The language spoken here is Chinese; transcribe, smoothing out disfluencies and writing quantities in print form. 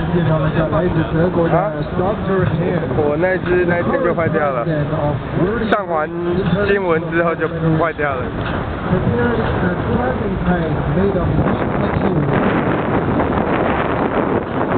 介绍一下来自德国的 Dr. Han。 我那天就坏掉了，上完新闻之后就坏掉了。 Prepared a driving tank made of material.